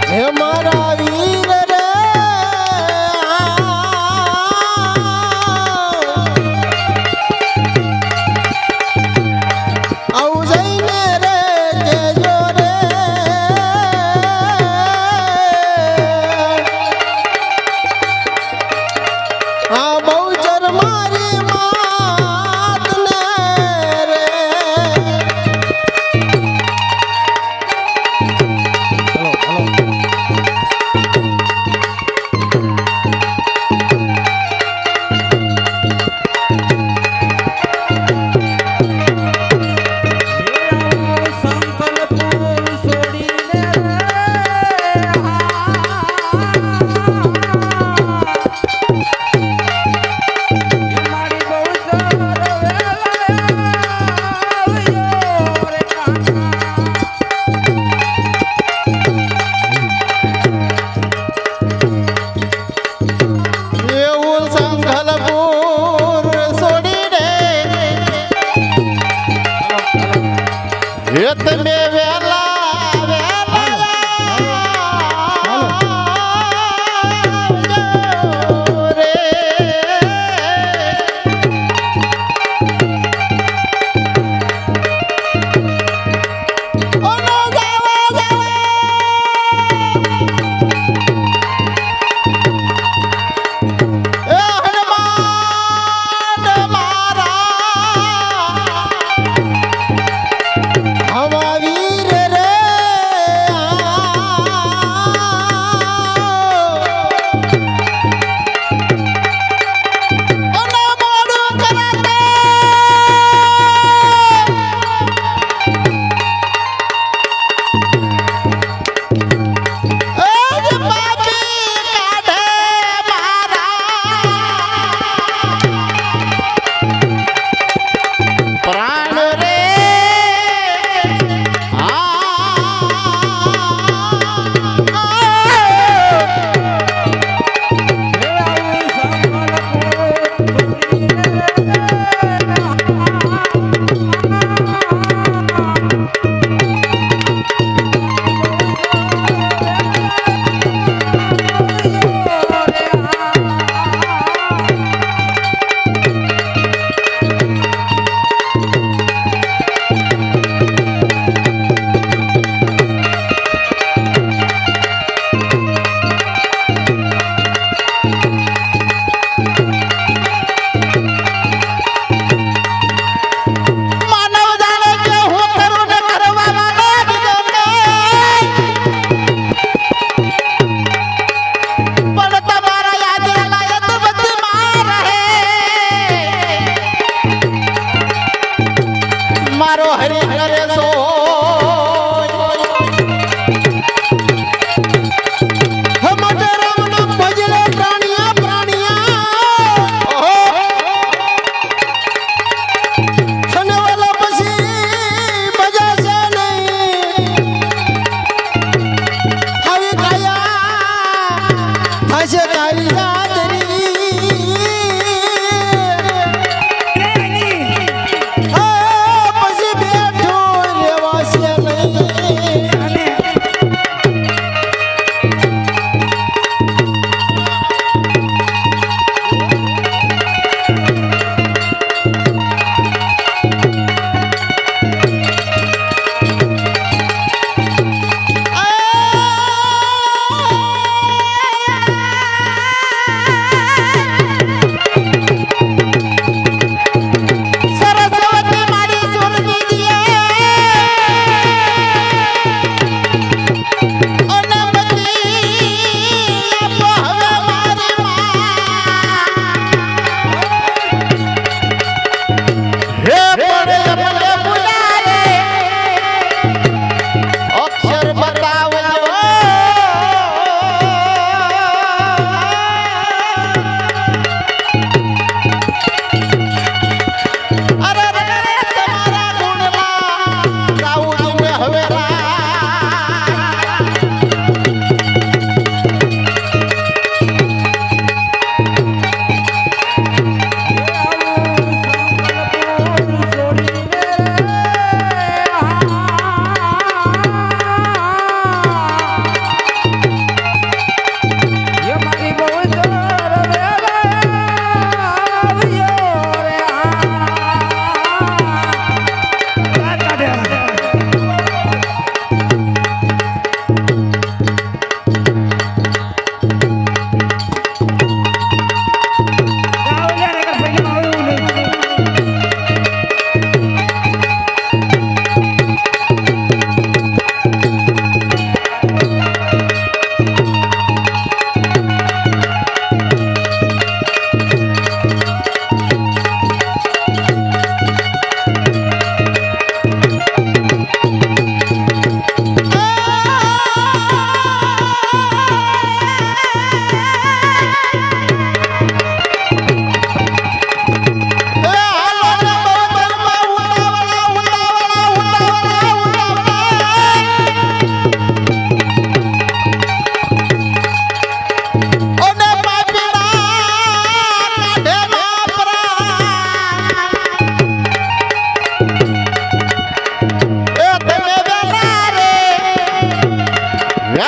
હે મારા વીર રે આવું જઈને રે કેજો રે આ બહુચર મારી માતને રે હલો હલો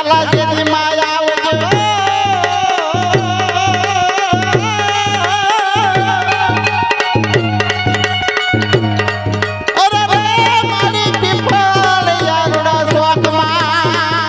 વેલા જેની માયા આવજો અરે રે મારી પીપળ યારડા શોકમાં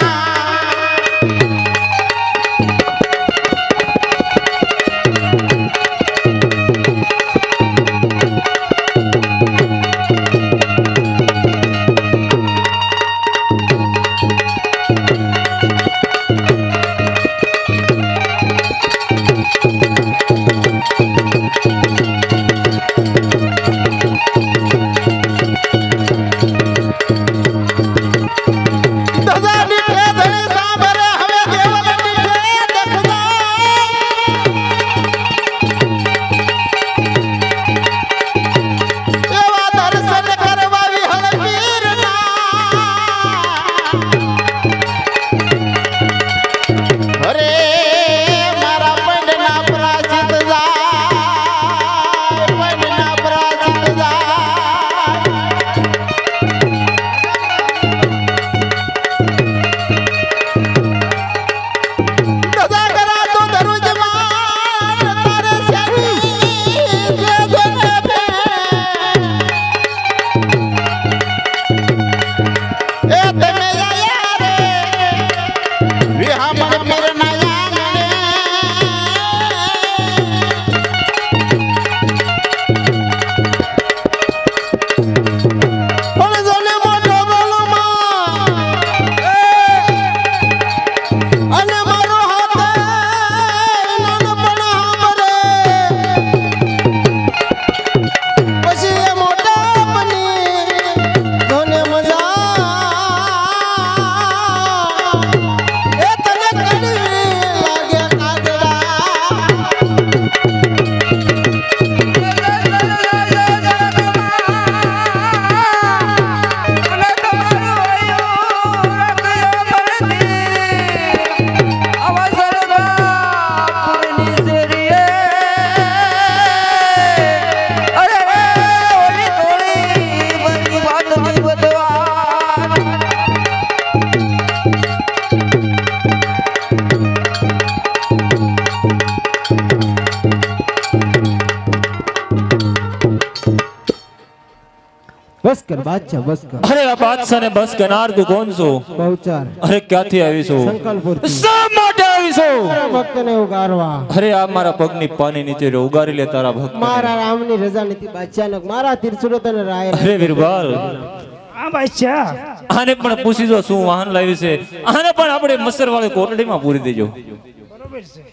बस कर बादशाह बस कर। अरे आ बादशाह ने बस करनार तू कौन सो? बहुचार। अरे क्या थी आवी सो? संकल्पुर सब माटे आवी सो। अरे भक्त ने उगारवा। अरे आप मारा पगनी पानी नीचे रे उगारी ले तारा भक्त। मारा राम ने रजा नीति बादशाह ने मारा त्रिशूल तने राय। अरे वीरबाल हां बादशाह आने पण पूછી જો શું વાહન લાવી છે આને પણ આપણે મસર વાળી કોટડીમાં પૂરી દેજો। બરોબર છે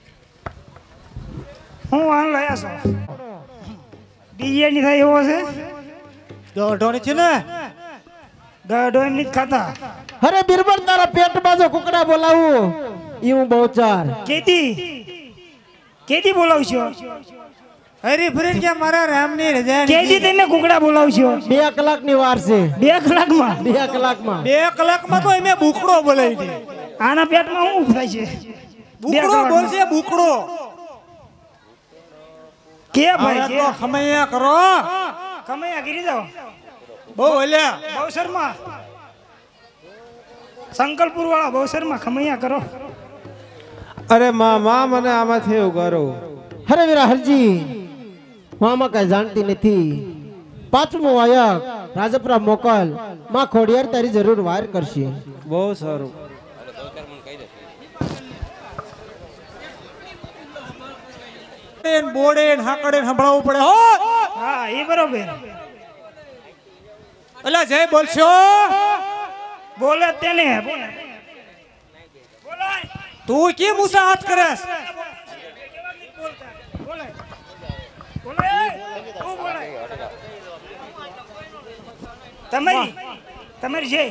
હું વાહન લાયા છો ડીજે ની થાય એવો છે ગઢોણી છે ને ગઢોઈ ની ખાતા। અરે બિરબલ તારા પેટ બાજો કુકડા બોલાવું ઈ હું बहुचार કેદી બોલાવશો? અરે ફ્રેન્ડ કે મારા રામની રજા કેદી તમે કુકડા બોલાવશો? 2 કલાકની વાર છે। 2 કલાકમાં? 2 કલાકમાં 2 કલાકમાં તો એમે બુકડો બોલાવી દે। આના પેટમાં શું થાય છે? બુકડો બોલશે બુકડો કે ભાઈ હવે તો ખમૈયા કરો કમૈયા ગીરી જાઓ બહુ હલ્યા બહુ શર્મા સંકલ્પુર વાળા બહુ શર્મા ખમૈયા કરો। અરે માં મને આમાંથી ઉગારો। અરે વીરા હરજી મામા કઈ જાણતી નથી। પાંચમો વાયક રાજપરા મોકલ માં ખોડિયાર તારી જરૂર વાર કરશે। બહુ સારું। બોડે હાકડે સંભળાવવું પડે હો। હા એ બરોબર અલા જય બોલશો બોલે તેને બોલે તું કેમ ઊંચા હાથ કરેસ? બોલે બોલે તું બોલે તમારી જય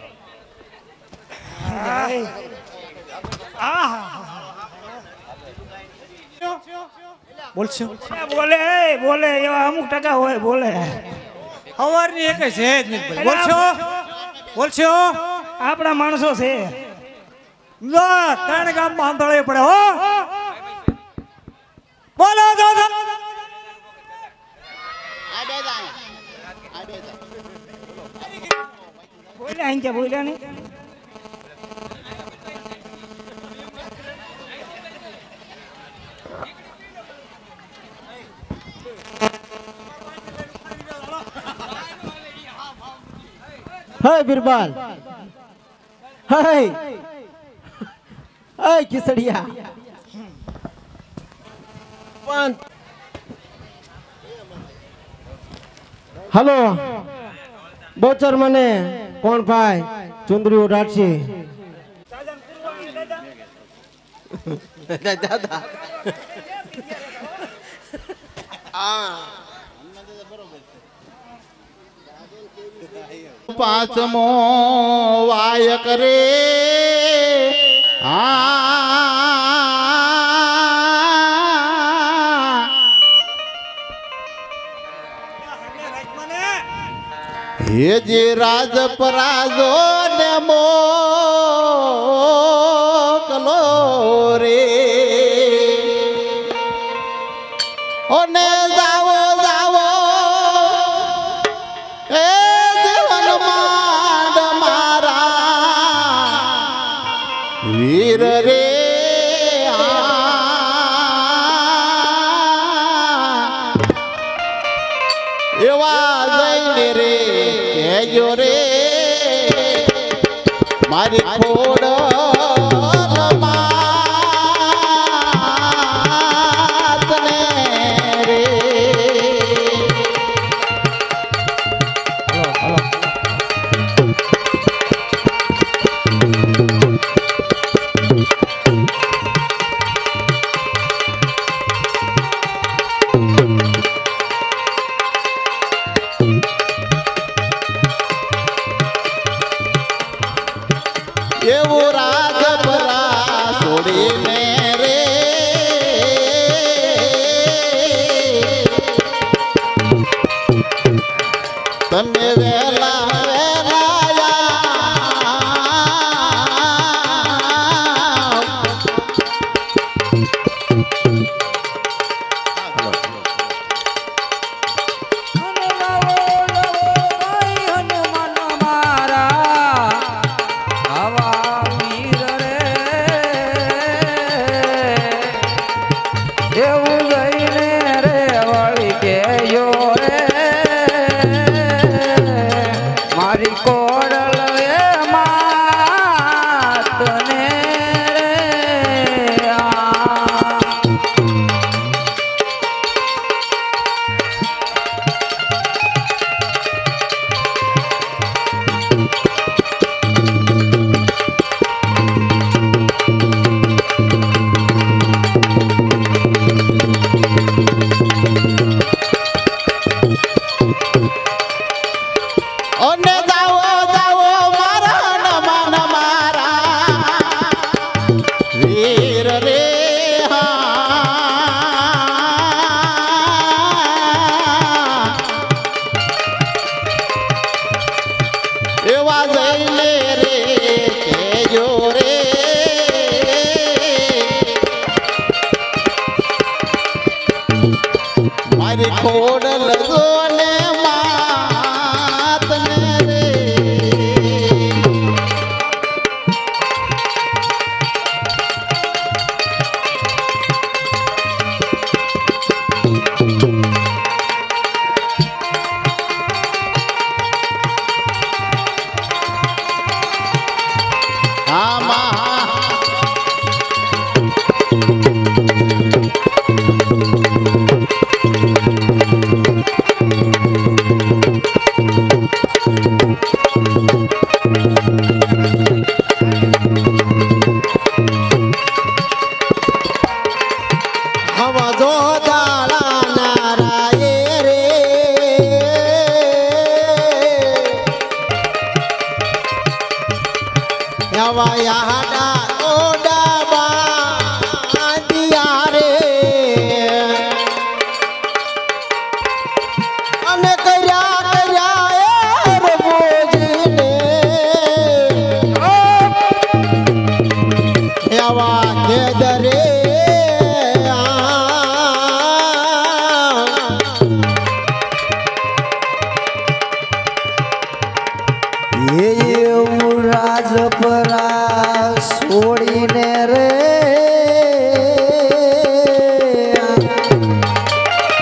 બોલશો બોલે બોલે એવા અમુક ટકા હોય બોલે હવારની એક છે જ નહીં બોલશો બોલશો આપણા માણસો છે લો 3 ગામમાં સાંભળવું પડે હો। બોલો બોલ્યા અહીં ક્યાં બોલ્યા નહીં હાય બિરબલ હાય હાય કિસડિયા પણ હાલો બોચર મને કોણ ભાઈ ચુંદરી ઉડાડશે દાદા પાંચમો વાયક રે હે જે રાજપરાજો ને મોકલો રે ઓને જાવો જાવો એ જીવન માંડ મારા વીર રે એવા જઈને રે કેજો રે મારી ખોડ એવું રાજપરા છોડીને રે તમે વેલા એવા જઈને રે કેજો રે મારી ખોડ લગો ને માત ને રે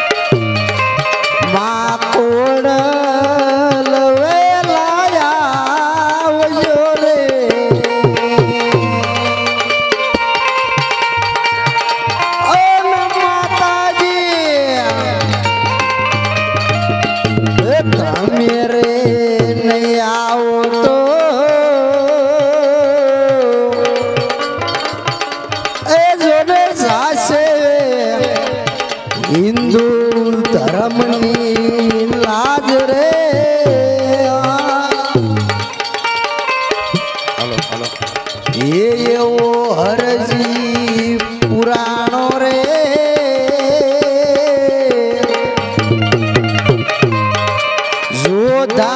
માં કોડ લવે લાયા हिंदू धर्मनी लाज रे ये वो हरजी पुराणो रे जोधा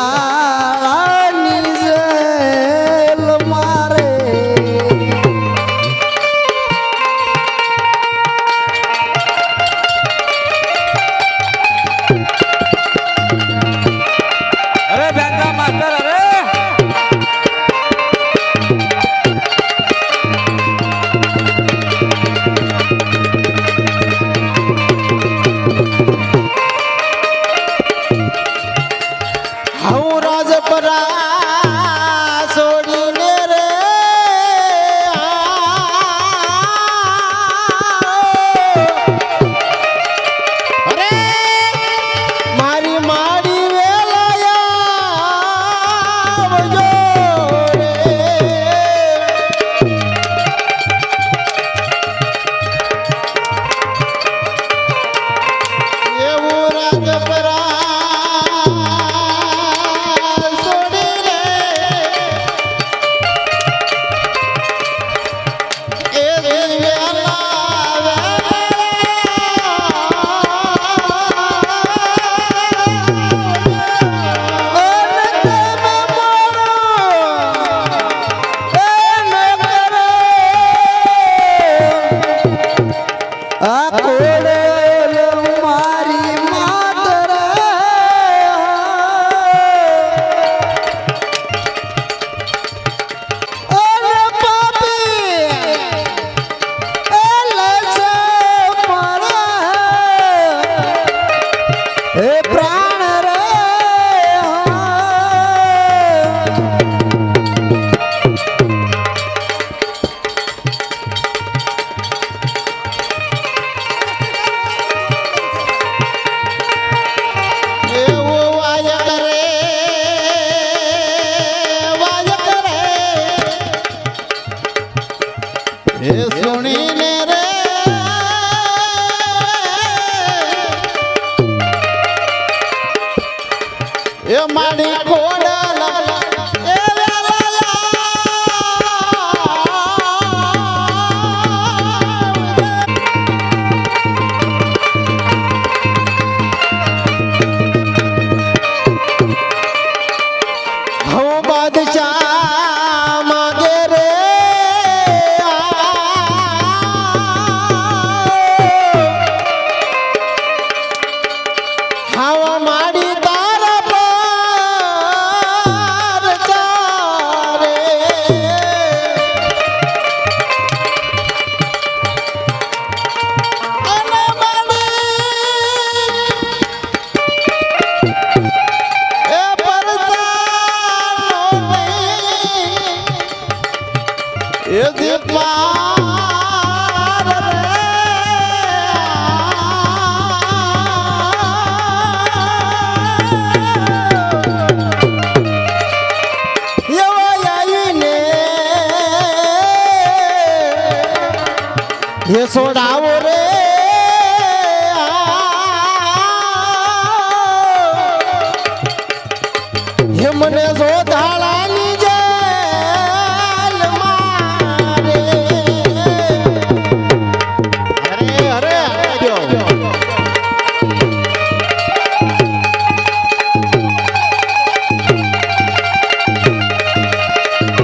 ये सोडाओ रे ये मने जो धालानी जेल मारे अरे अरे जो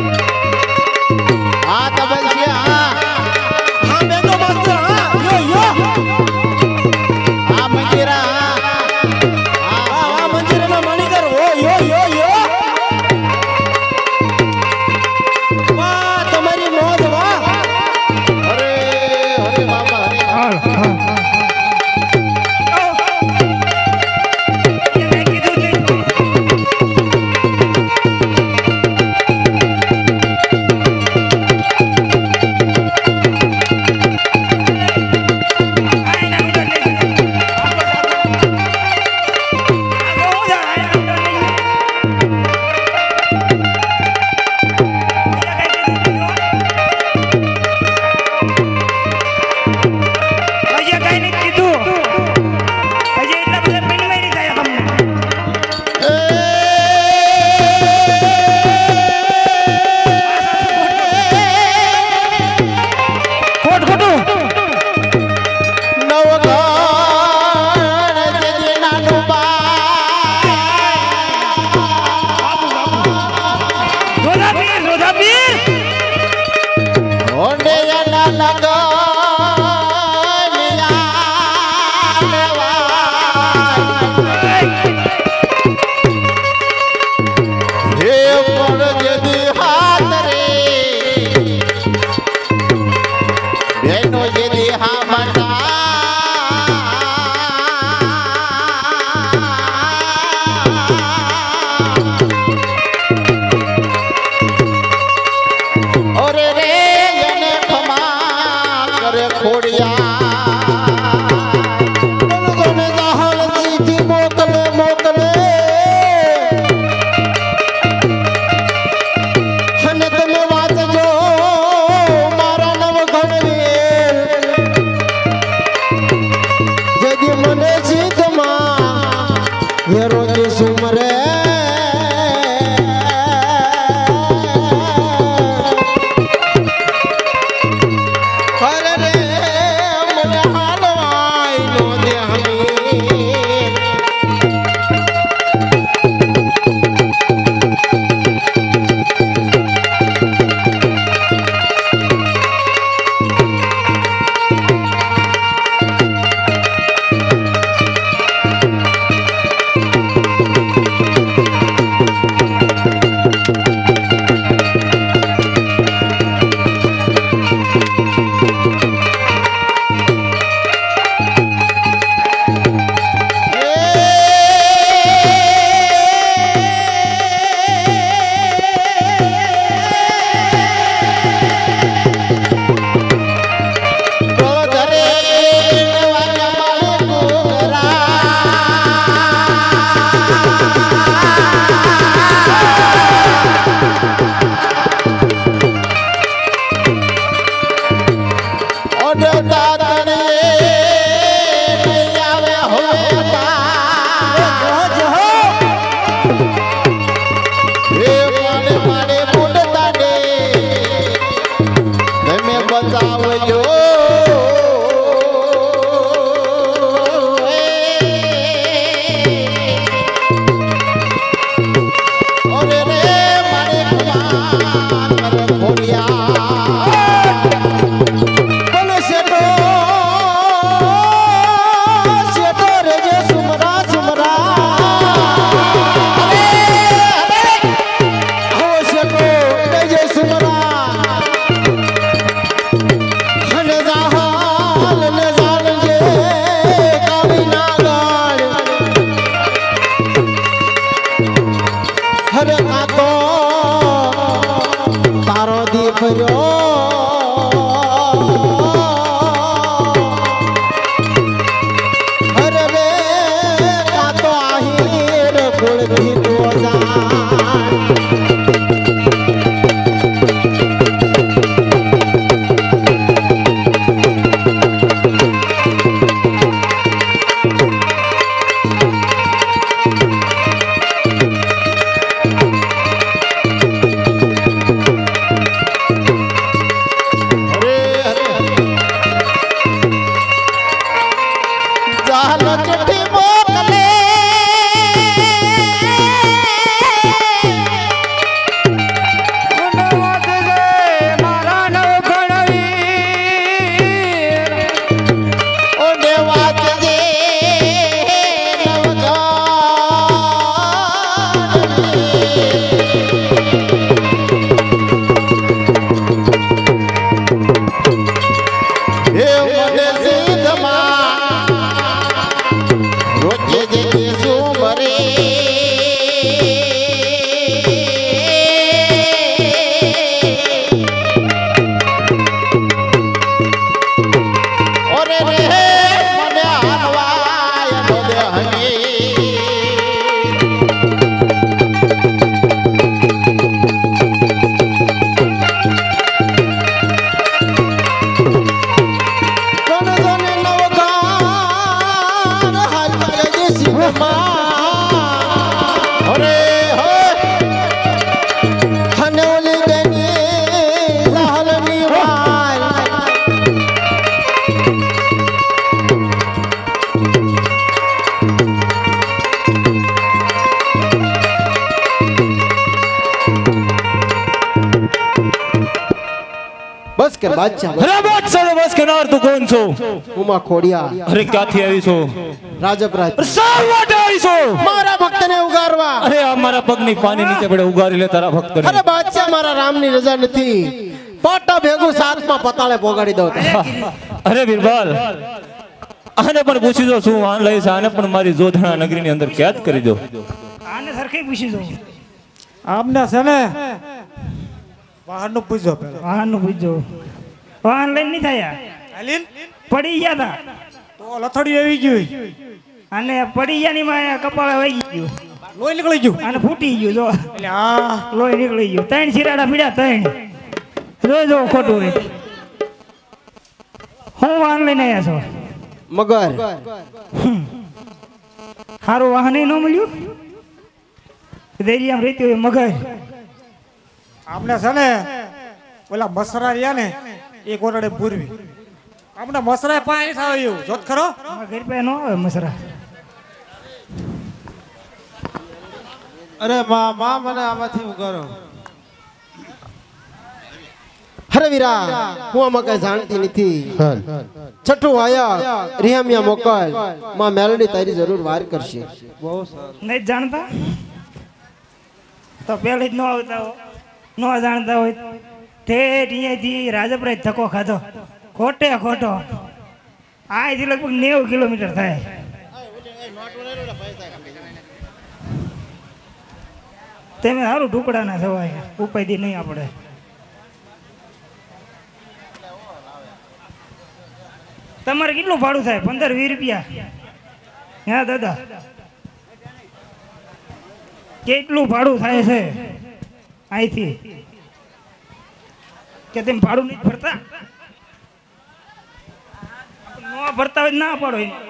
आ तबल से हां बेगो मास्टर हां यो એનો જે દેહા બતા ઓરે રે એને ખમા કરે ખોડિયા बस कर बादशाह अरे बादशाह बस के नार तू कौन छो उमा खोड़िया अरे क्या थी आई छो राजपराज अरे साल वाटे आई छो मारा भक्त ने उगारवा अरे हमारा पग नहीं पानी नीचे पड़े उगारी ले तारा भक्त ने अरे बादशाह मारा राम ની રજા નથી પાટા ભેગું સાતમાં પતાળે પોગાડી દઉં અરે બિરબલ આને પણ પૂછી દો શું વાહન લઈ છે આને પણ મારી જોધણા નગરીની અંદર કેદ કરી દો આને સરખી પૂછી દો આમને છે ને વાહનનું પૂછજો પેલા વાહનનું પૂછજો વાહન લઈને નહીં થયા હાલીન પડી ગયા હતા તો લથડી આવી ગયું અને પડી ગયા ની માં કપાળે વહી ગયું લોહી નીકળી ગયું અને ફૂટી ગયું જો એટલે આ લોહી નીકળી ગયું 3 શિરાડા પીડ્યા 3 જો જો ખોટું હોય હું વાહન લઈને આવ્યા છો મગર સારું વાહન ન મળ્યું દરિયામાં રહેતી હોય મગર આમને છે ને ઓલા મસરા રહ્યા ને એક ઓરડે પૂરવી આમને મસરા પાણી થાય એવું જોત ખરો અમારા ઘર પાસે ન આવે મસરા અરે માં મને આમાંથી ઉગારો અરે વીરા હું આમાં કઈ જાણતી નથી છઠ્ઠું આયા રિહામિયા મોકલ માં મેલડી તારી જરૂર વાર કરશે બહુ સારું નહીં જાણતા તો પહેલી જ ન આવતા હો ન જાણતા હોય ઠેઠ અહીંયાથી રાજપરાય ધક્કો ખાધો ખોટે ખોટો અહીંથી લગભગ 90 કિલોમીટર થાય તમે સારું ટુકડાના થવાય ઉપાયથી નહીં આપણે તમારે કેટલું ભાડું થાય 15-20 રૂપિયા હા દાદા કેટલું ભાડું થાય છે અહીંથી કે તેમ ભાડું નહીં ભરતા ન ભરતા હોય ના પાડો એને.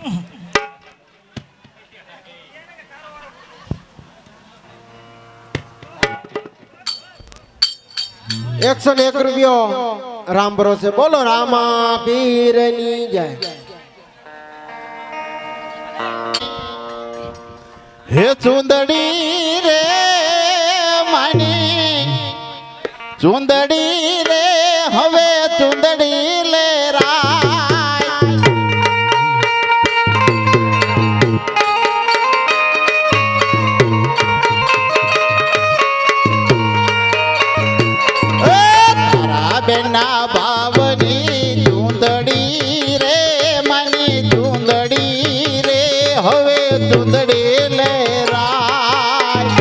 101 રૂપિયો રામ ભરોસે બોલો રામા પીરની જય હે ચુંદડી રે માની ચુંદડી રે હવે ચુંદડી લે રાય તારા બેના ભાવની ચુંદડી રે માની ચુંદડી રે હવે ચુંદડી લે રાય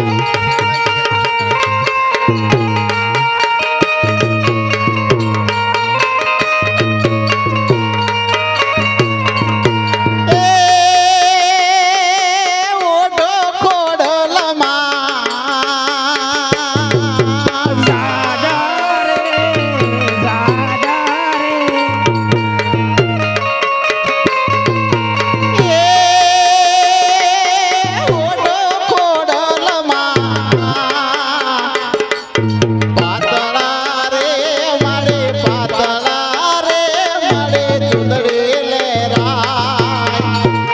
ઓઢો ખોડલમાં દાદા રે દાદા રે ઓઢો ખોડલમાં પાતળા રે મારે પાતળા રે મારે ચુંદડી લે રાય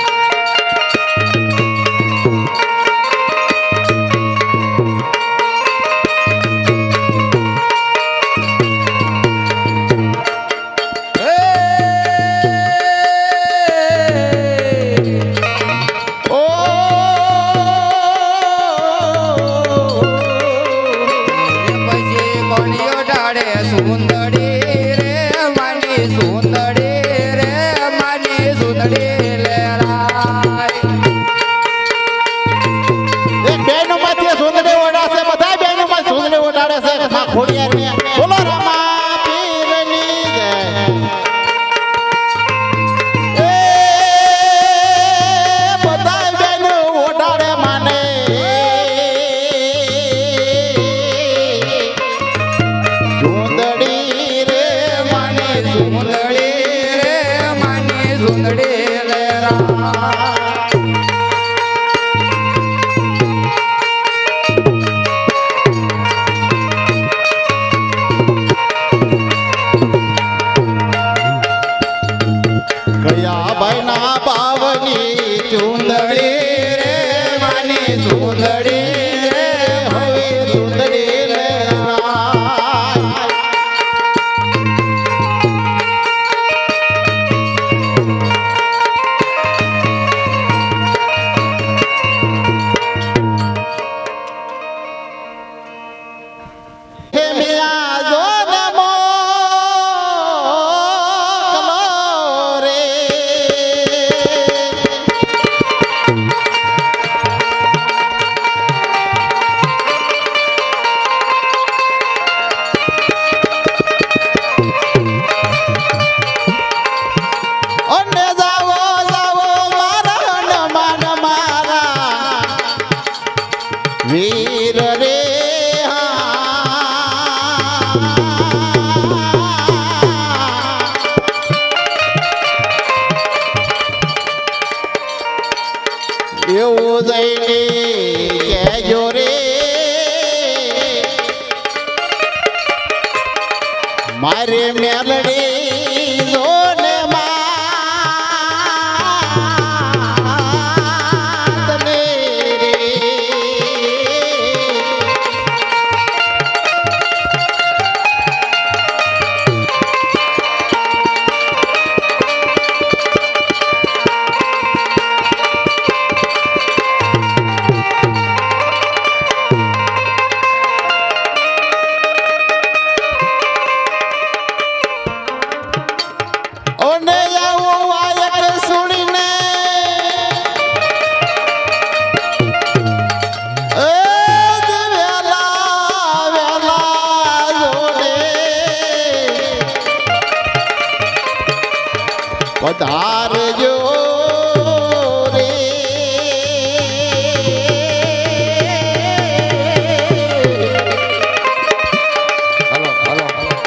ઓ પછી કોણીઓ ડાળે સુંદડી રે માની સુંદડી રે માની સુંદડી લે રાય એક બેનો માંથી સુંદરી ઓઢાશે બધા બેનો માં સુંદરી ઓઢાડે છે માં ખોડિયાર ને બોલો રામા પીરની જય એ બધા બેનો ઓઢાડે માને સુંદરી રે માને સુંદડી રે માની સુંદડી લે રાય કયા ભાઈના બાવની ચુંદડી રે માની ચુંદડી રે હવે ચુંદડી લે રાય હે મિયા જો ને મો ઓને આવું વાયક સુણીને એ વેલા વેલા જોડે પધારજો રે હલો હલો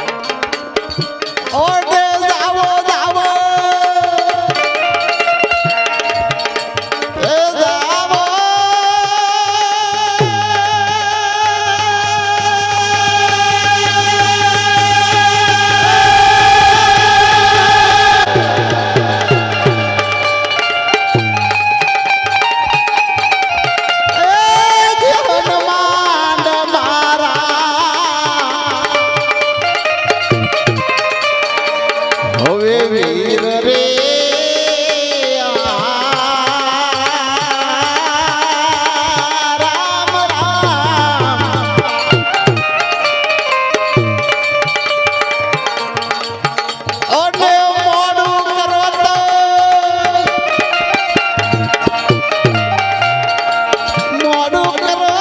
ઓડે જાવો જાવો એ જાવો એ જીવન માંડ મારા હવે વીર રે રામ રામ ઓને મોડું કરો તો મોડું કરો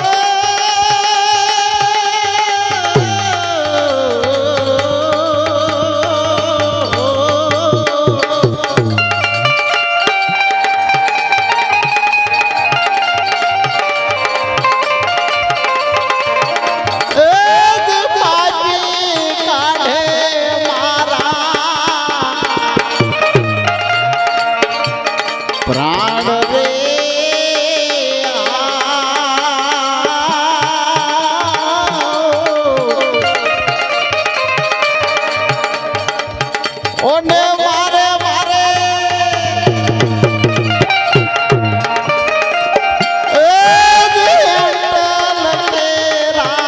પ્રાણ રે ઓને મારે મારે એ જેટલ તેરા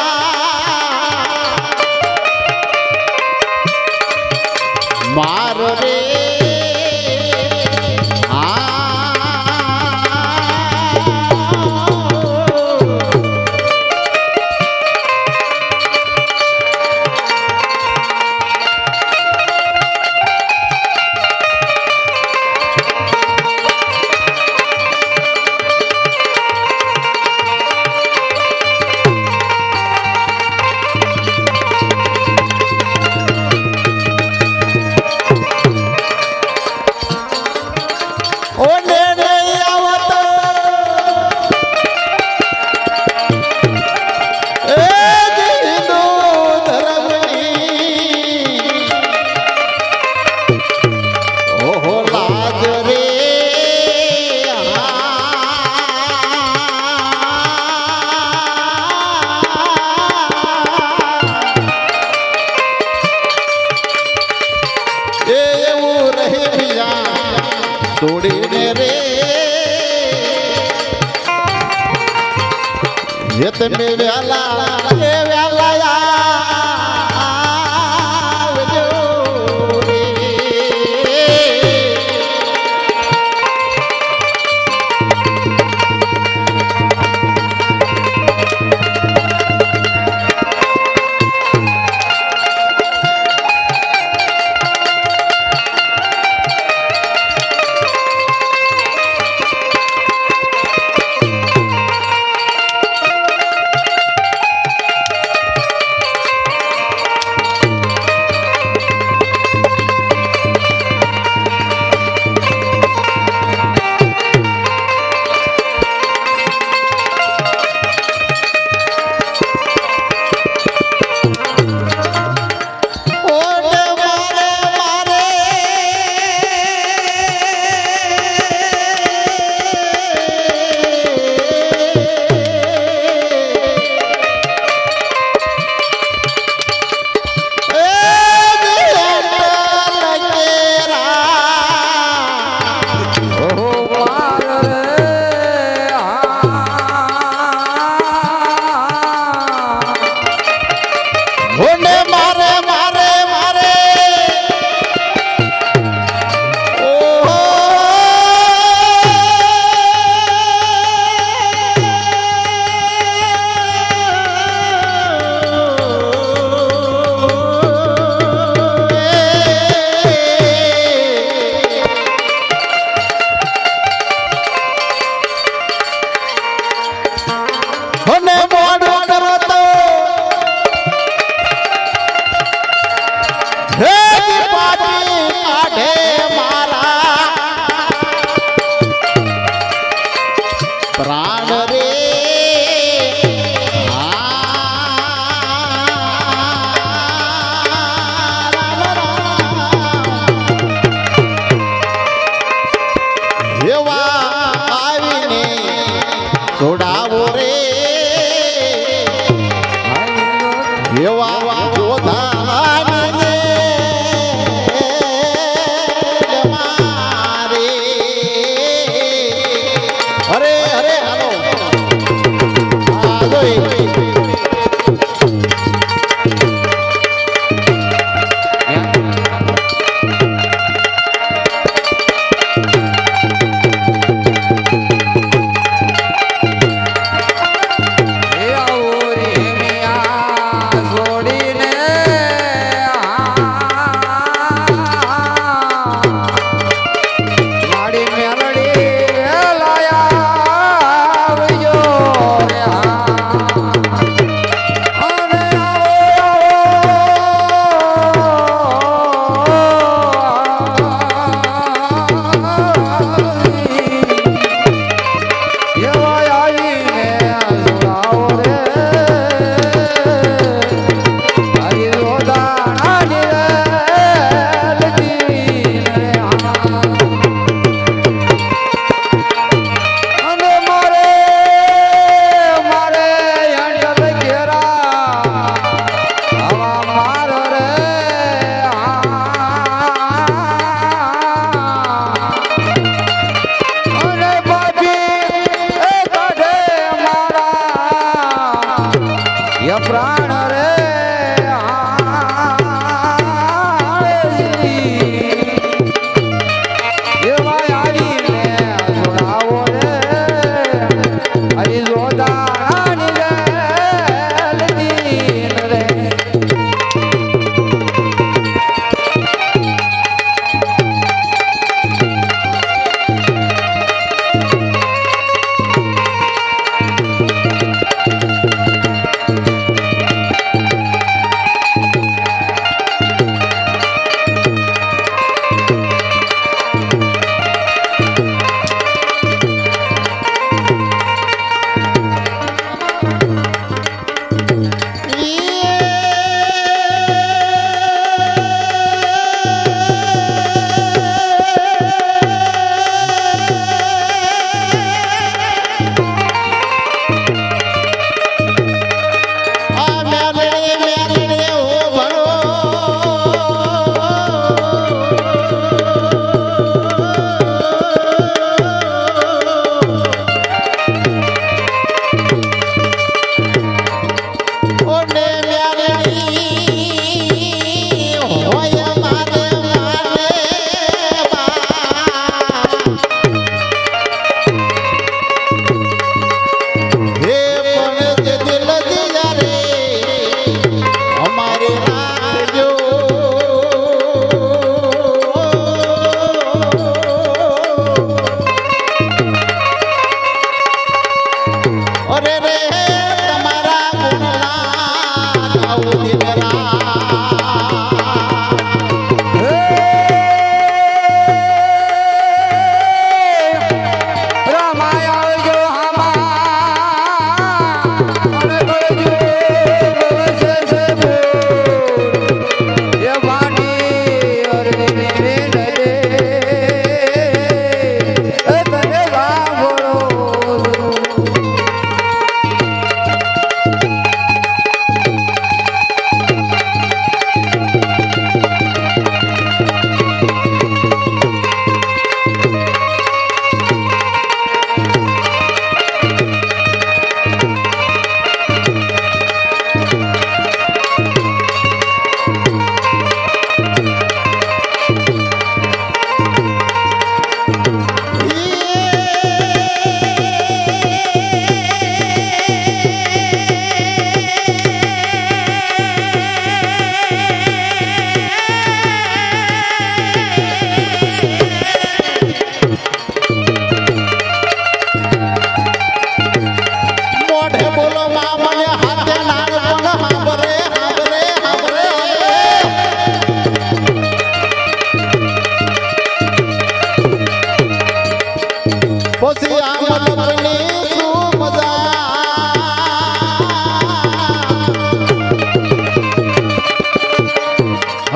માર રે ઓને નહીં આવતો એ જીનો ધર્મની ઓહો લાજ રે એવું રહે બીજા છોડીને રે જે તમે વેલા એ વેલા આવજો રે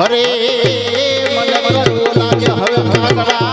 હરે મને કડવું લાગે હવે ભાગવા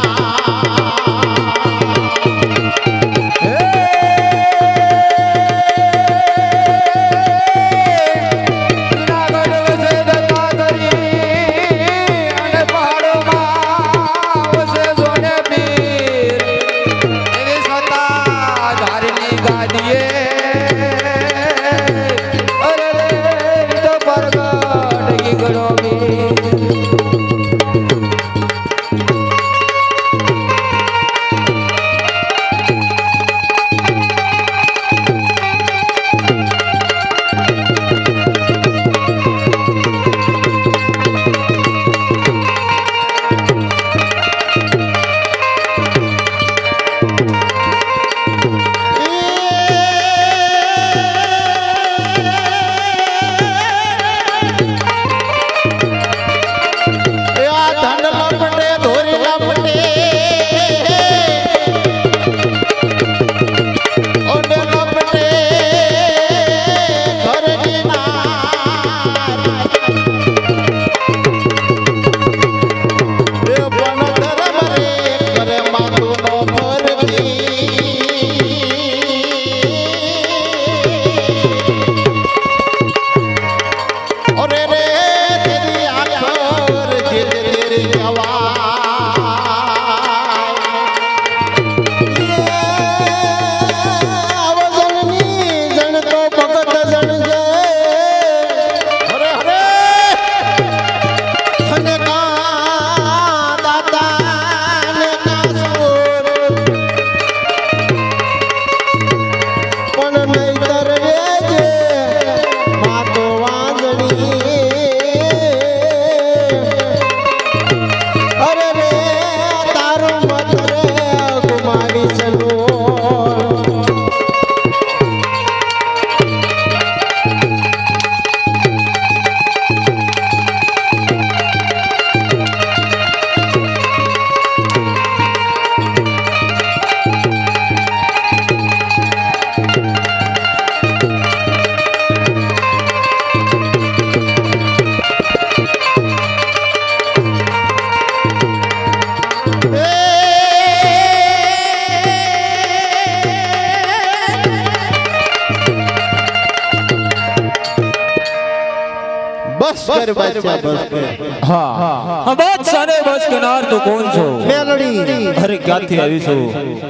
બસ કર બચ્ચા બસ કર હા હા બાદશાહ ને બસ કનાર તો કોણ છો મેલડી અરે ક્યાંથી આવી છો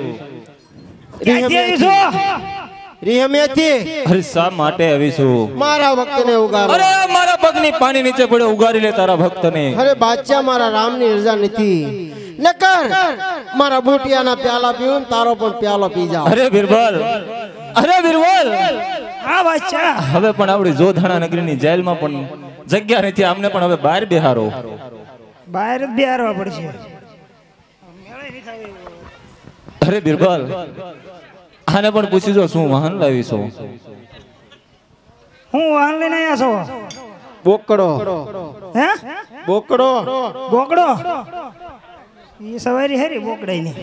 ક્યાંથી આવી છો? રીહમેથી અરે શા માટે આવી છો મારા ભક્તને ઉગારો. અરે મારા પગની પાણી નીચે પડ્યો ઉગારી લે તારા ભક્તને અરે બાદશાહ મારા રામની રજા નથી નકર મારા બુટિયાના પ્યાલા પીવું ને તારો પણ પ્યાલો પી જાવ. અરે બિરબલ હા બાદશાહ હવે પણ આપણી જોધાણા નગરીની જેલમાં પણ જગ્યા નથી આમને પણ હવે બહાર બેહારો બહાર જ બિહારવા પડશે. અરે બિરબલ આને પણ પૂછી જો શું વાહન લાવી છો હું વાહન લઈને આવ્યા છો? બોકડો હે બોકડો બોકડો એ સવારી હેરી બોકડાઈ ની.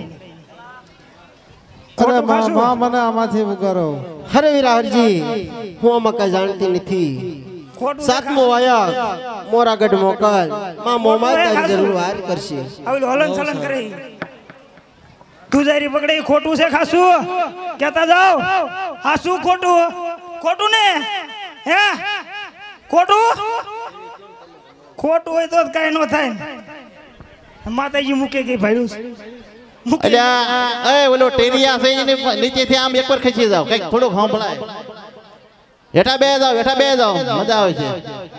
અરે માં મને આમાંથી ઉગારો. અરે વીરા હરજી હું આમાં કઈ જાણતી નથી. સાતમો વાયક મોરાગઢ મોકલ માં મોમાય તારી જરૂર વાર કરશે. આવું હલન ચલન કરે તું જારી પકડે ખોટું છે ખાસું કહેતા જાવ હાસું ખોટું ખોટું ને હે ખોટું ખોટું હોય તો કઈ ન થાય. માતાજી મૂકે કે ભાડું અલ્યા એ ઓલો ટેરિયા છે એને નીચેથી આમ એકવાર ખેંચી જાવ કઈક થોડુંક સાંભળાય. હેઠા બે જાવ મજા આવે છે.